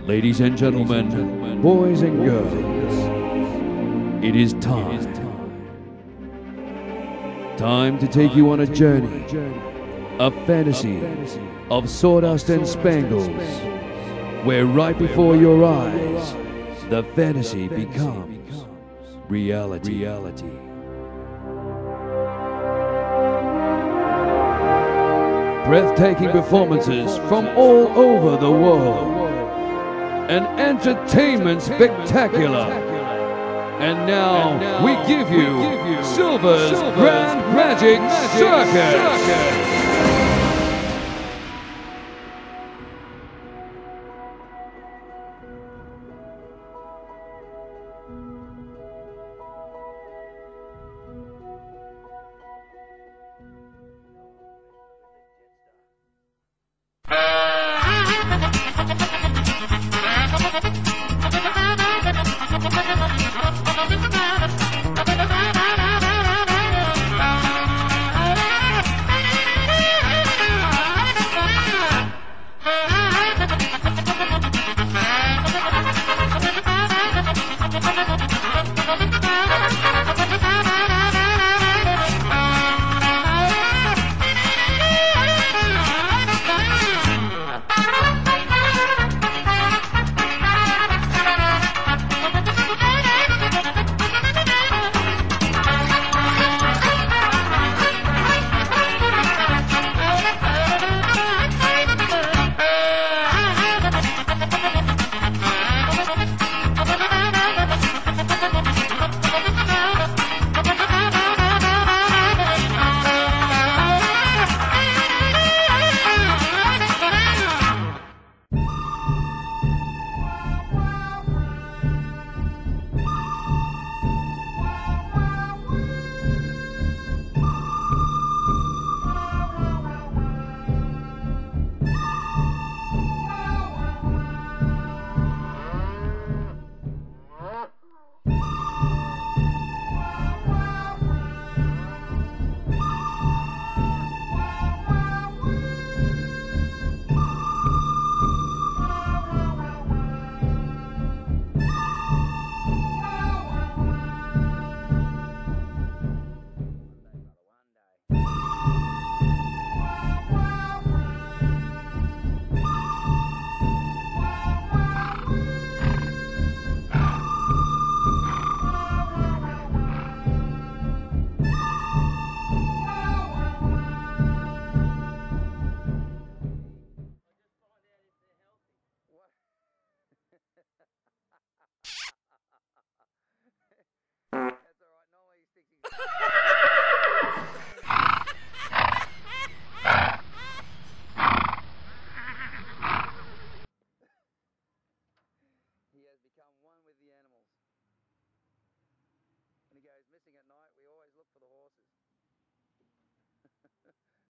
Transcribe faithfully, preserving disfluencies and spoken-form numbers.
Ladies and gentlemen, boys and girls, it is time. Time to take you on a journey, a fantasy of sawdust and spangles, where right before your eyes, the fantasy becomes reality. reality. Breathtaking performances from all over the world. An entertainment spectacular. And now we give you Silver's Grand Magic Circus. He has become one with the animals. When he goes missing at night, we always look for the horses.